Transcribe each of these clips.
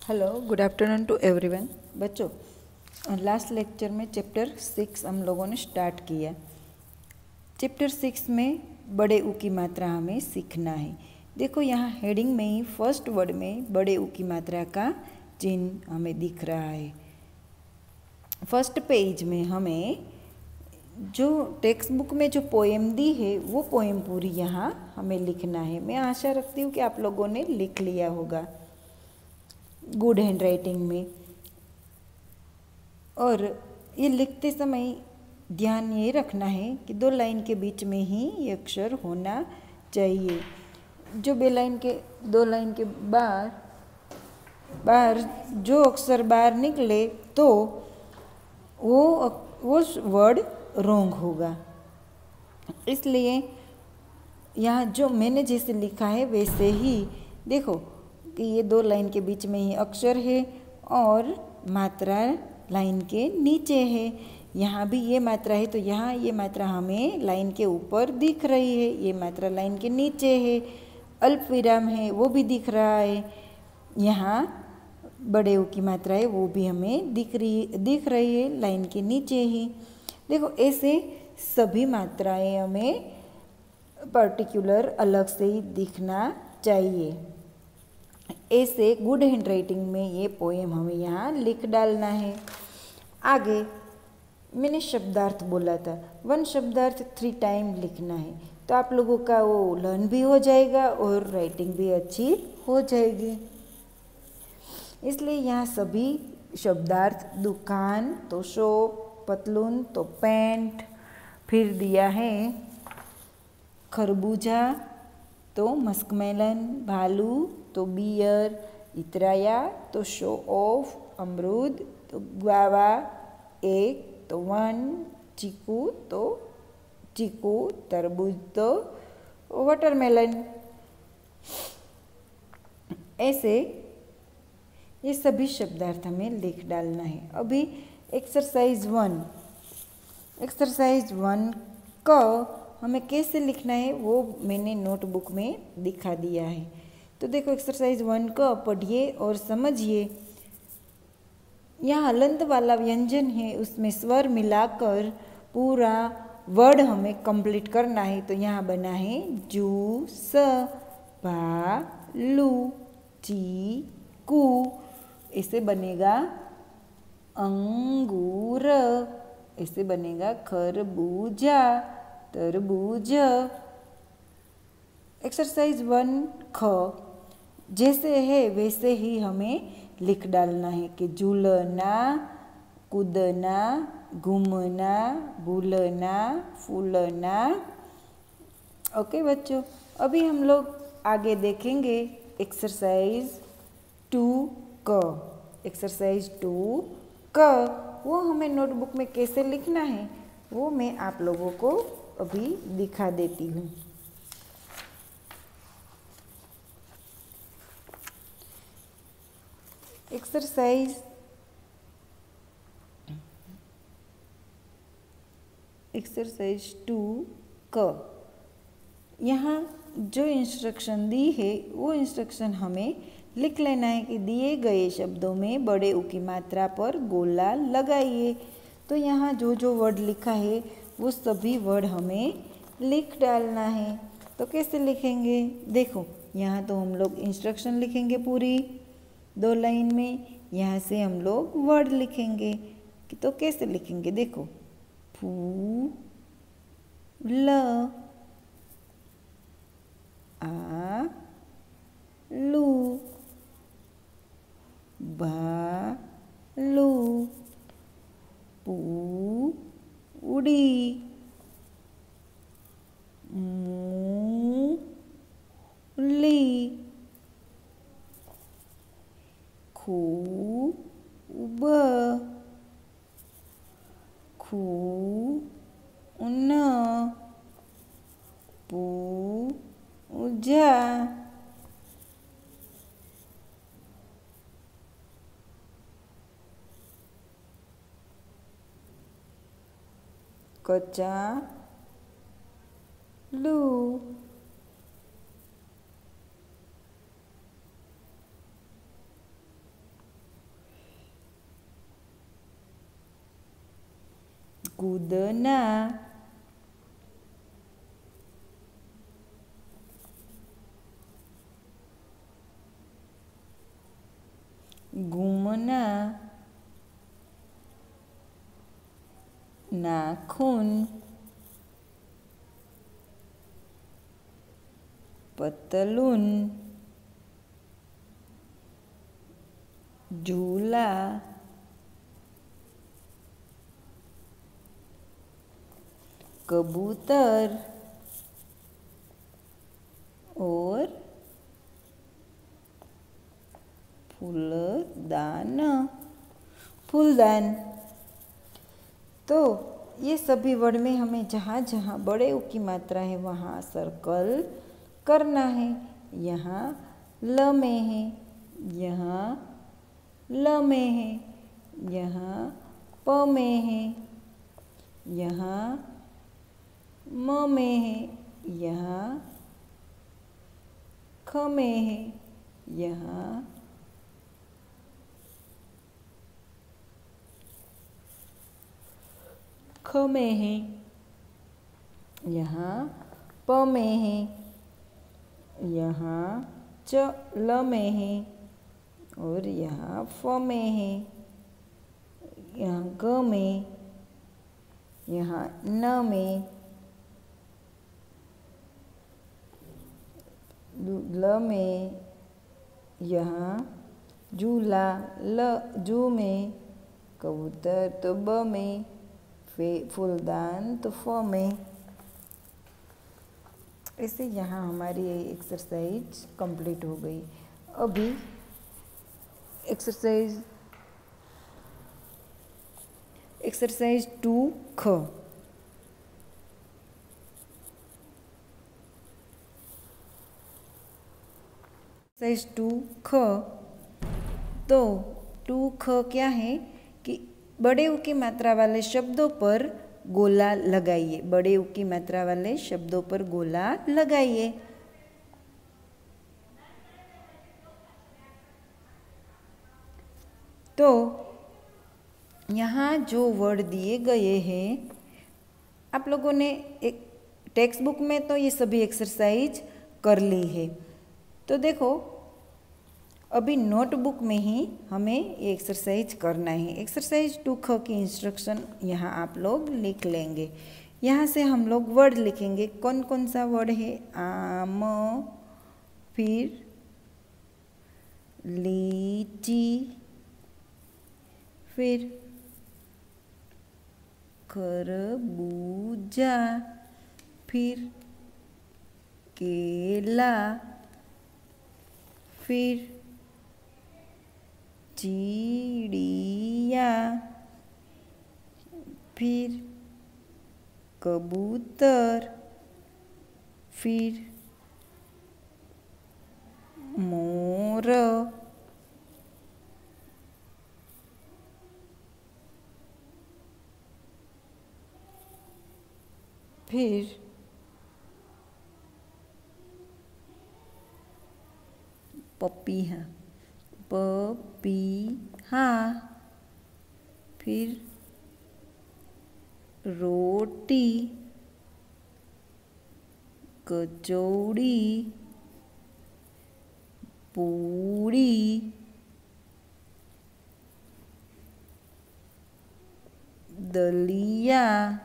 Hello, good afternoon to everyone. बच्चों, last lecture में chapter 6 हम लोगों ने स्टार्ट किया। चैप्टर 6 में बड़े ऊ की मात्रा हमें सीखना है। देखो, यहाँ हेडिंग में ही फर्स्ट वर्ड में बड़े ऊ की मात्रा का चिन्ह हमें दिख रहा है। फर्स्ट पेज में हमें जो टेक्स्ट बुक में जो पोएम दी है वो पोएम पूरी यहाँ हमें लिखना है। मैं आशा रखती हूँ कि आप लोगों ने लिख लिया होगा गुड हैंड राइटिंग में। और ये लिखते समय ध्यान ये रखना है कि 2 लाइन के बीच में ही ये अक्षर होना चाहिए। जो 2 लाइन के बाहर जो अक्षर बाहर निकले तो वो वर्ड रॉन्ग होगा। इसलिए यहाँ जो मैंने जैसे लिखा है वैसे ही देखो कि ये 2 लाइन के बीच में ही अक्षर है और मात्रा लाइन के नीचे है। यहाँ भी ये मात्रा है तो यहाँ ये मात्रा हमें लाइन के ऊपर दिख रही है, ये मात्रा लाइन के नीचे है। अल्प विराम है वो भी दिख रहा है। यहाँ बड़े ऊ की मात्रा है वो भी हमें दिख रही है लाइन के नीचे ही। देखो, ऐसे सभी मात्राएं हमें पर्टिकुलर अलग से ही दिखना चाहिए। ऐसे गुड हैंड राइटिंग में ये पोएम हमें यहाँ लिख डालना है। आगे मैंने शब्दार्थ बोला था, 1 शब्दार्थ 3 टाइम लिखना है, तो आप लोगों का वो लर्न भी हो जाएगा और राइटिंग भी अच्छी हो जाएगी। इसलिए यहाँ सभी शब्दार्थ, दुकान तो शॉप, पतलून तो पैंट, फिर दिया है खरबूजा तो मस्कमेलन, भालू तो बियर, इतराया तो शो ऑफ, अमरूद तो ग्वावा, एक तो 1, चीकू तो चीकू, तरबूज तो वाटरमेलन। ऐसे ये सभी शब्दार्थ हमें लिख डालना है। अभी एक्सरसाइज 1 का हमें कैसे लिखना है वो मैंने नोटबुक में दिखा दिया है। तो देखो, एक्सरसाइज 1 का पढ़िए और समझिए। यहाँ हलंत वाला व्यंजन है, उसमें स्वर मिलाकर पूरा वर्ड हमें कंप्लीट करना है। तो यहाँ बना है जूस, भालू, चीकू, ऐसे बनेगा अंगूर, ऐसे बनेगा खरबूजा, तरबूज। एक्सरसाइज 1 ख जैसे है वैसे ही हमें लिख डालना है कि झूलना, कूदना, घूमना, भूलना, फूलना। ओके बच्चों, अभी हम लोग आगे देखेंगे एक्सरसाइज 2 क। एक्सरसाइज 2 क वो हमें नोटबुक में कैसे लिखना है वो मैं आप लोगों को अभी दिखा देती हूँ। एक्सरसाइज 2 क यहाँ जो इंस्ट्रक्शन दी है वो इंस्ट्रक्शन हमें लिख लेना है कि दिए गए शब्दों में बड़े ऊ की मात्रा पर गोला लगाइए। तो यहाँ जो जो वर्ड लिखा है वो सभी वर्ड हमें लिख डालना है। तो कैसे लिखेंगे? देखो, यहाँ तो हम लोग इंस्ट्रक्शन लिखेंगे पूरी 2 लाइन में, यहाँ से हम लोग वर्ड लिखेंगे। तो कैसे लिखेंगे? देखो, फू ल आ लू, भालू, पूड़ी, मूली, खूब, खून, पूजा, कचालू, कूदना, घूमना, नाखून, पतलून, झूला, कबूतर और फूलदान, फूलदान। तो ये सभी वर्ड में हमें जहाँ जहाँ बड़े ऊ की मात्रा है वहाँ सर्कल करना है। यहाँ ल में है, यहाँ ल में है, यहाँ प में है, यहाँ म में है, यहाँ ख में है, यहाँ ख में है, यहाँ प में है, यहाँ च ल में है और यहाँ फ में है, यहाँ ग में, यहाँ न में, ल में, यहाँ झूला ल जू में, कबूतर तो ब में, फूलदान तो फ में। ऐसे यहाँ हमारी एक्सरसाइज कंप्लीट हो गई। अभी एक्सरसाइज 2 ख। एक्सरसाइज 2 ख। तो 2 ख क्या है कि बड़े ऊ की मात्रा वाले शब्दों पर गोला लगाइए। बड़े ऊ की मात्रा वाले शब्दों पर गोला लगाइए। तो यहाँ जो वर्ड दिए गए हैं, आप लोगों ने एक टेक्स्ट बुक में तो ये सभी एक्सरसाइज कर ली है। तो देखो अभी नोटबुक में ही हमें ये एक्सरसाइज करना है। एक्सरसाइज 2 ख की इंस्ट्रक्शन यहाँ आप लोग लिख लेंगे। यहाँ से हम लोग वर्ड लिखेंगे। कौन कौन सा वर्ड है? आम, फिर लीची, फिर खरबूजा, फिर केला, फिर चिड़िया, फिर कबूतर, फिर मोर, फिर पपीहा, पपीहा, फिर रोटी, कचौड़ी, पूड़ी, दलिया,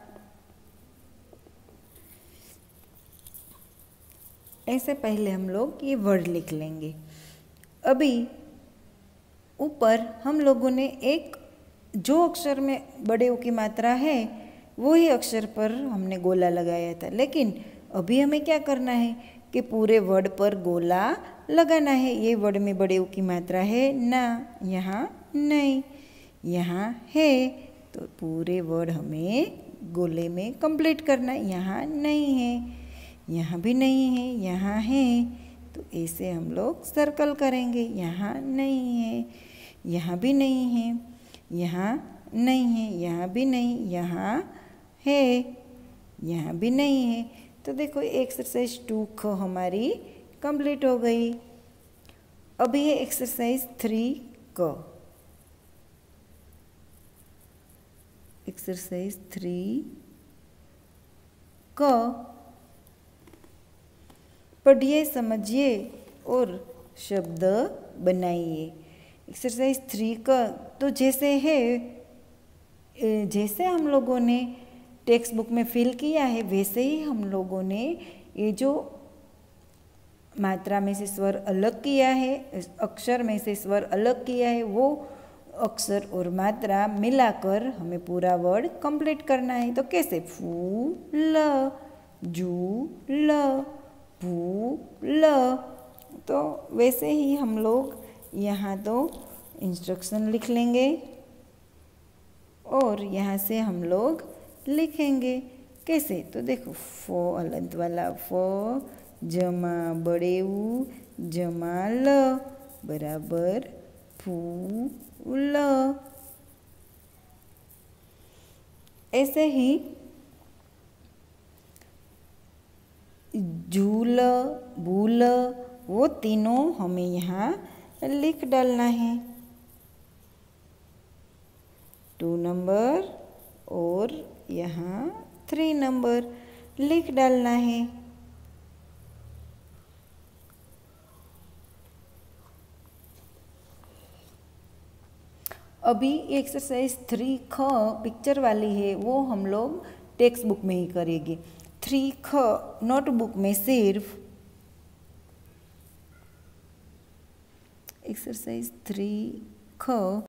ऐसे पहले हम लोग ये वर्ड लिख लेंगे। अभी ऊपर हम लोगों ने एक जो अक्षर में बड़े ऊ की मात्रा है वही अक्षर पर हमने गोला लगाया था, लेकिन अभी हमें क्या करना है कि पूरे वर्ड पर गोला लगाना है। ये वर्ड में बड़े ऊ की मात्रा है ना, यहाँ नहीं, यहाँ है, तो पूरे वर्ड हमें गोले में कंप्लीट करना है। यहाँ नहीं है, यहाँ भी नहीं है, यहाँ है, तो ऐसे हम लोग सर्कल करेंगे। यहाँ नहीं है, यहाँ भी नहीं है, यहाँ नहीं है, यहाँ भी नहीं, यहाँ है, यहाँ भी नहीं है। तो देखो एक्सरसाइज 2 ख हमारी कंप्लीट हो गई। अभी है एक्सरसाइज 3 क। एक्सरसाइज 3 क पढ़िए, समझिए और शब्द बनाइए। एक्सरसाइज 3 का तो जैसे है, जैसे हम लोगों ने टेक्स्ट बुक में फिल किया है वैसे ही हम लोगों ने ये जो मात्रा में से स्वर अलग किया है, अक्षर में से स्वर अलग किया है, वो अक्षर और मात्रा मिलाकर हमें पूरा वर्ड कंप्लीट करना है। तो कैसे? फूल, झूल, भूल। तो वैसे ही हम लोग यहाँ तो इंस्ट्रक्शन लिख लेंगे और यहाँ से हम लोग लिखेंगे। कैसे? तो देखो, फो अलंत वाला फो जमा बड़ेऊ जमा ल बराबर फूल। ऐसे ही झूल, भूल, वो तीनों हमें यहाँ लिख डालना है। 2 नंबर और यहाँ 3 नंबर लिख डालना है। अभी एक्सरसाइज 3 ख पिक्चर वाली है, वो हम लोग टेक्स्ट बुक में ही करेंगे। 3 ख नोटबुक में सिर्फ एक्सरसाइज 3 ख